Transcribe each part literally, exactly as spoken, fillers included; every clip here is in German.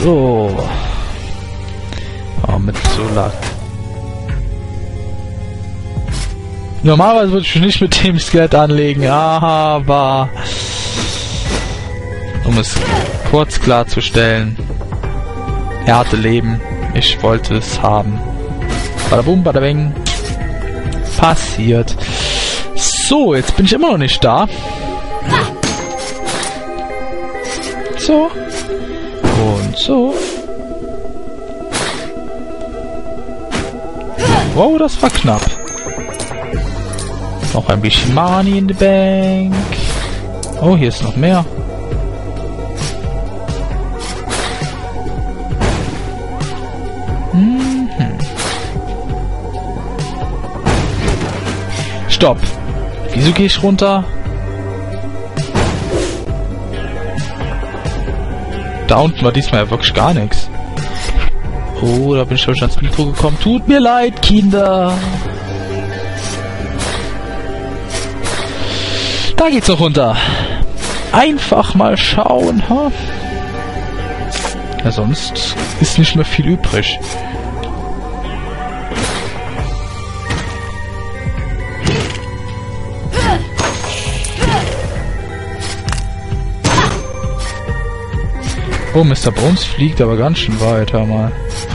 So. Oh, mit so lag. Normalerweise würde ich mich nicht mit dem Skelett anlegen, aber um es kurz klarzustellen, er hatte Leben, ich wollte es haben. Badabum, badabing. Passiert. So, jetzt bin ich immer noch nicht da. So. Und so. Wow, das war knapp. Noch ein bisschen Money in the Bank. Oh, hier ist noch mehr. Mhm. Stopp. Wieso gehe ich runter? Da unten war diesmal ja wirklich gar nichts. Oh, da bin ich schon ans Mikro gekommen. Tut mir leid, Kinder. Da geht's noch runter. Einfach mal schauen, ha? Ja, sonst ist nicht mehr viel übrig. Oh, Mister Bones fliegt aber ganz schön weit, hör mal.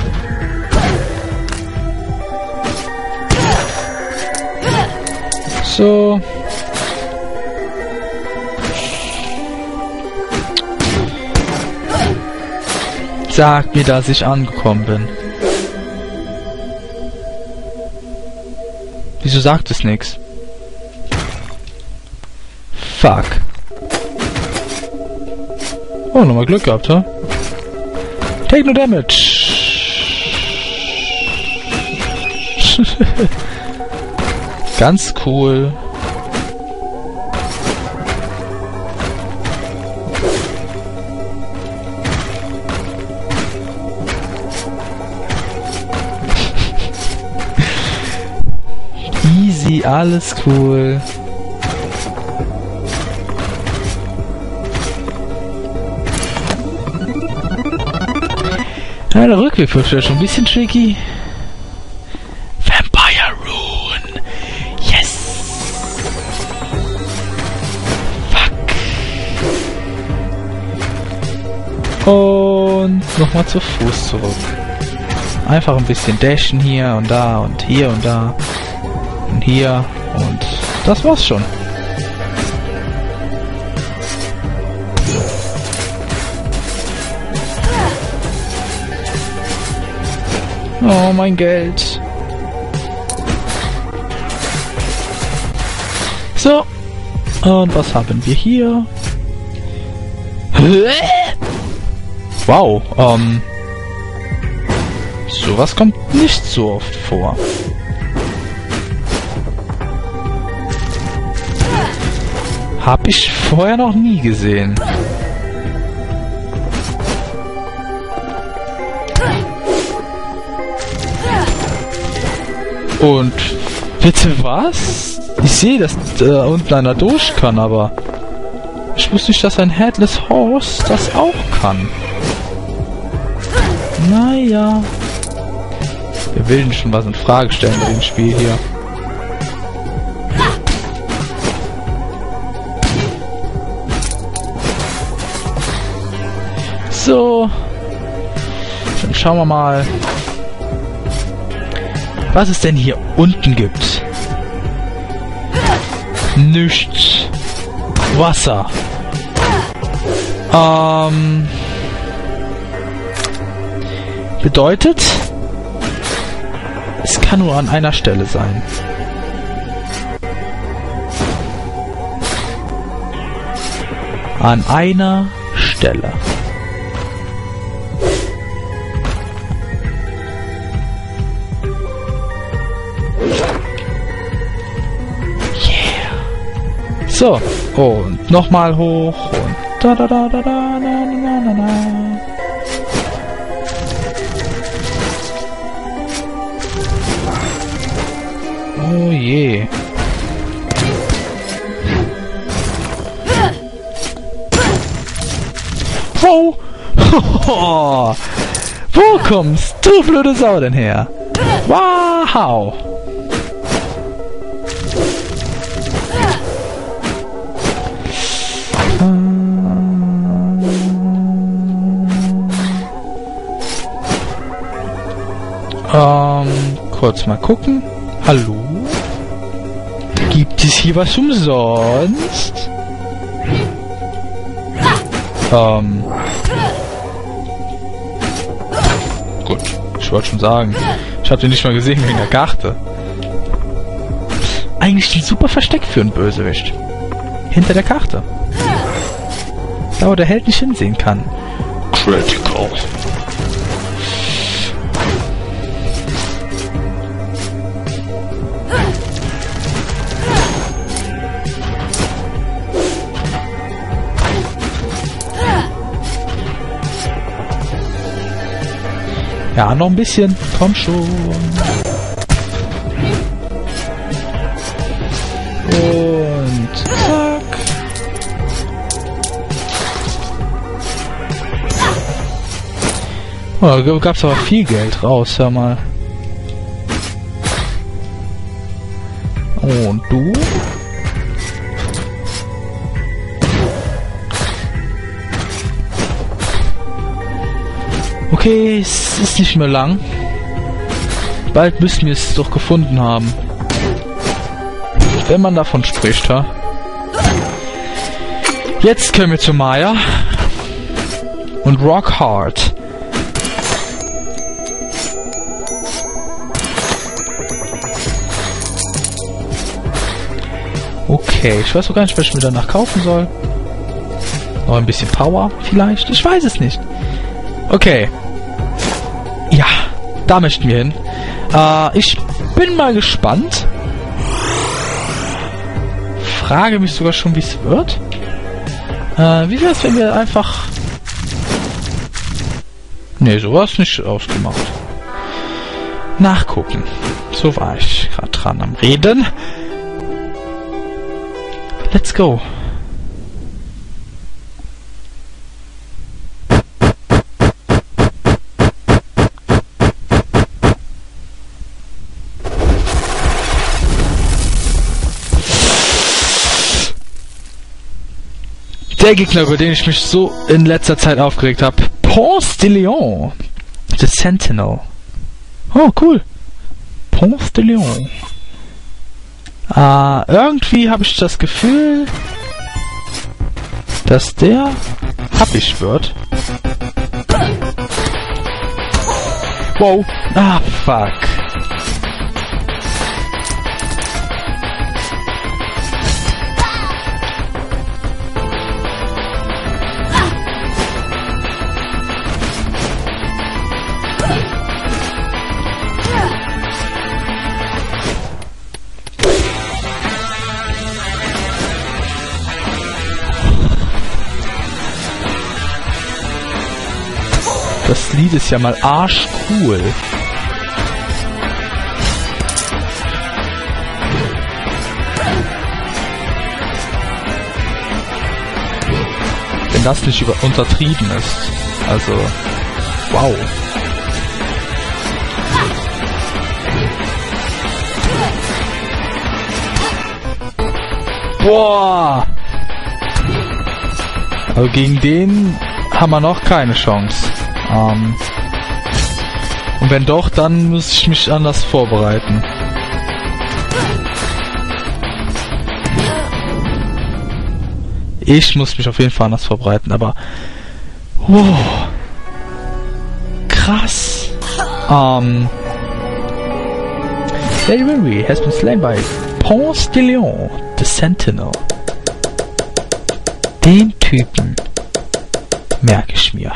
So. Sag mir, dass ich angekommen bin. Wieso sagt es nix? Fuck. Oh, nochmal Glück gehabt, ha? Take no damage. Ganz cool. Easy, alles cool. Ja, der Rückweg wird schon ein bisschen tricky. Vampire Rune. Yes. Fuck. Und nochmal zu Fuß zurück. Einfach ein bisschen dashen hier und da und hier und da. Und hier. Und das war's schon. Oh, mein Geld. So. Und was haben wir hier? Wow. Ähm. Sowas kommt nicht so oft vor. Hab ich vorher noch nie gesehen. Und bitte was? Ich sehe, dass da unten einer durch kann, aber ich wusste nicht, dass ein Headless Horse das auch kann. Naja. Wir will denn schon was in Frage stellen mit dem Spiel hier. So. Dann schauen wir mal, was es denn hier unten gibt. Nichts. Wasser. Ähm. Bedeutet, es kann nur an einer Stelle sein. An einer Stelle. So, und nochmal hoch und da da da da da da da da da. Oh je. Wow! Wo kommst du, blöde Sau, denn her? Wow! Ähm, kurz mal gucken. Hallo? Gibt es hier was umsonst? Ähm. Gut, ich wollte schon sagen. Ich habe den nicht mal gesehen wegen der Karte. Eigentlich ein super Versteck für einen Bösewicht. Hinter der Karte. Da, wo der Held nicht hinsehen kann. Critical. Ja, noch ein bisschen. Komm schon. Und zack. Oh, da gab's aber viel Geld raus, hör mal. Und du? Okay, es ist nicht mehr lang. Bald müssen wir es doch gefunden haben. Wenn man davon spricht, ha? Jetzt können wir zu Maya. Und Rock Hard. Okay, ich weiß auch gar nicht, was ich mir danach kaufen soll. Noch ein bisschen Power vielleicht? Ich weiß es nicht. Okay. Ja, da möchten wir hin. Äh, ich bin mal gespannt. Frage mich sogar schon, wie es wird. Äh, wie wäre es, wenn wir einfach... Ne, sowas nicht ausgemacht. Nachgucken. So war ich gerade dran am Reden. Let's go. Der Gegner, über den ich mich so in letzter Zeit aufgeregt habe. Ponce de Leon. The Sentinel. Oh, cool. Ponce de Leon. Äh, irgendwie habe ich das Gefühl, dass der happig wird. Wow. Ah, fuck. Das Lied ist ja mal arschcool. Wenn das nicht über untertrieben ist. Also, wow. Boah! Also gegen den haben wir noch keine Chance. Um, und wenn doch, dann muss ich mich anders vorbereiten. Ich muss mich auf jeden Fall anders vorbereiten, aber... Wow. Krass. Um, Lady Mary has been slain by Ponce de Leon, the Sentinel. Den Typen merke ich mir.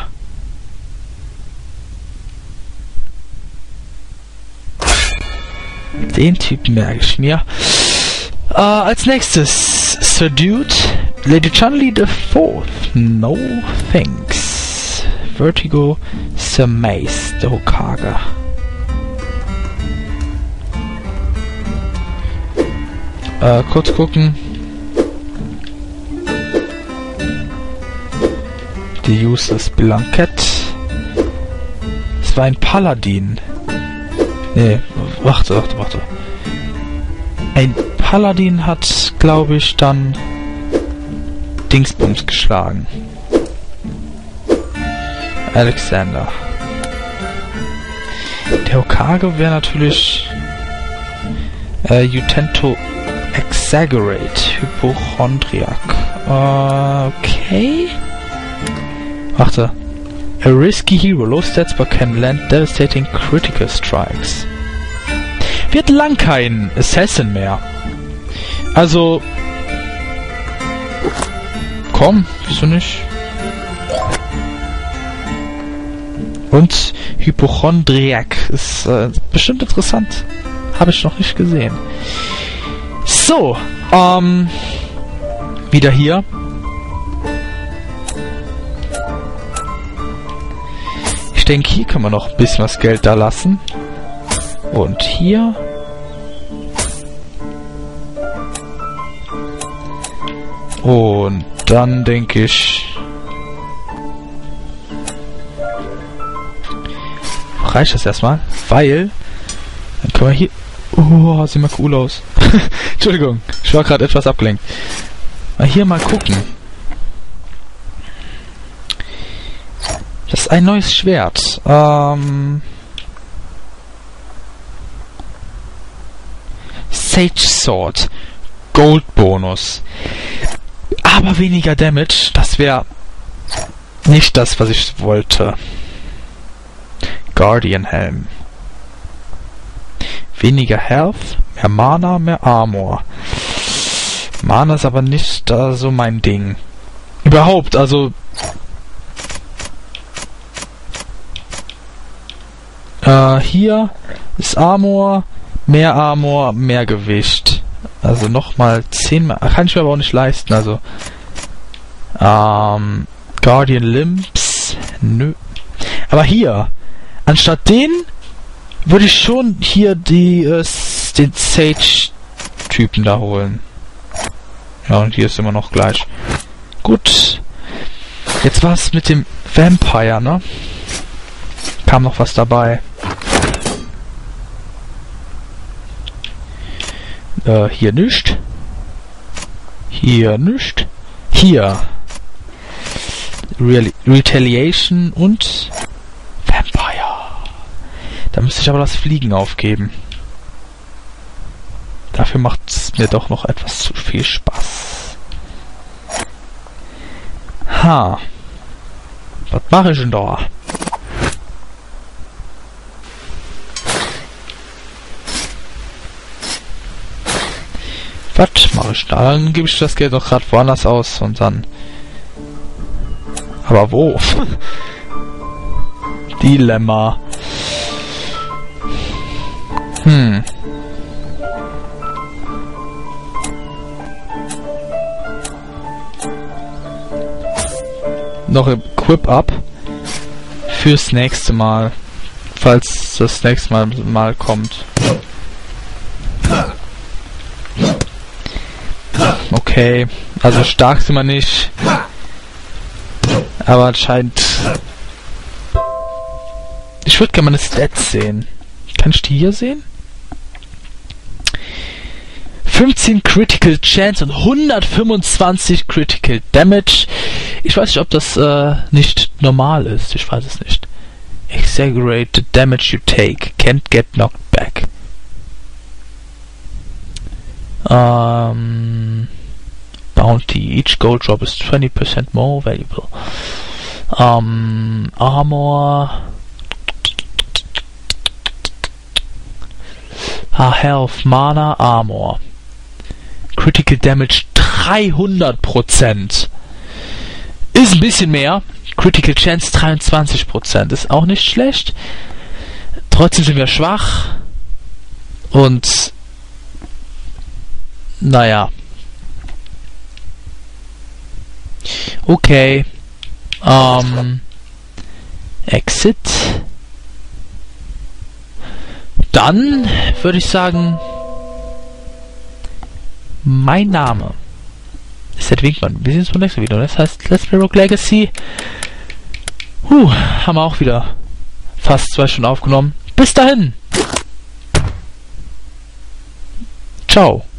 Den Typen merke ich mir. Uh, als nächstes Subdued Lady Chun-Li the Fourth. No thanks. Vertigo Sir Mace the Hokage. Uh, kurz gucken. Die Useless Blanket. Es war ein Paladin. Nee, warte, warte, warte. Ein Paladin hat, glaube ich, dann Dingsbums geschlagen. Alexander. Der Hokage wäre natürlich äh, you tend to exaggerate. Hypochondriac. Äh, okay. Warte. A risky hero, low stats but can land devastating critical strikes. Wir hatten lang keinen Assassin mehr. Also... Komm, wieso nicht? Und Hypochondriac ist äh, bestimmt interessant. Habe ich noch nicht gesehen. So, ähm... wieder hier. Ich denke, hier können wir noch ein bisschen was Geld da lassen. Und hier. Und dann denke ich... reicht das erstmal, weil... Dann können wir hier... Oh, sieht mal cool aus. Entschuldigung, ich war gerade etwas abgelenkt. Mal hier mal gucken. Das ist ein neues Schwert. Ähm... Sage Sword. Gold Bonus. Aber weniger Damage. Das wäre nicht das, was ich wollte. Guardian Helm. Weniger Health, mehr Mana, mehr Armor. Mana ist aber nicht äh, so mein Ding. Überhaupt, also... Äh, hier ist Armor, mehr Armor, mehr Gewicht. Also nochmal zehn mehr. Kann ich mir aber auch nicht leisten, also... Ähm... Guardian Limbs... Nö. Aber hier... Anstatt den... würde ich schon hier die... Äh, den Sage-Typen da holen. Ja, und hier ist immer noch gleich. Gut. Jetzt war es mit dem Vampire, ne? Kam noch was dabei. Äh, hier nicht. Hier nicht. Hier. Re Retaliation und Vampire. Da müsste ich aber das Fliegen aufgeben. Dafür macht es mir doch noch etwas zu viel Spaß. Ha. Was mache ich denn da? Was mache ich da? Dann gebe ich das Geld doch gerade woanders aus und dann... Aber wo? Dilemma. Hm. Noch Equip Up fürs nächste Mal, falls das nächste Mal, mal kommt. Okay, also stark sind wir nicht, aber anscheinend... Ich würde gerne meine Stats sehen. Kann ich die hier sehen? fünfzehn Critical Chance und hundertfünfundzwanzig Critical Damage. Ich weiß nicht, ob das äh, nicht normal ist. Ich weiß es nicht. Exaggerate the damage you take. Can't get knocked back. Um, Bounty. Each gold drop is twenty percent more valuable. Um, Armor. Ah, Health, Mana, Armor. Critical Damage dreihundert Prozent. Ist ein bisschen mehr. Critical Chance dreiundzwanzig Prozent. Ist auch nicht schlecht. Trotzdem sind wir schwach. Und... Naja. Okay. Ähm... Exit. Dann würde ich sagen... Mein Name ist Ed Winkmann. Wir sehen uns beim nächsten Video. Das heißt Let's Play Rogue Legacy. Huh, haben wir auch wieder fast zwei Stunden aufgenommen. Bis dahin. Ciao.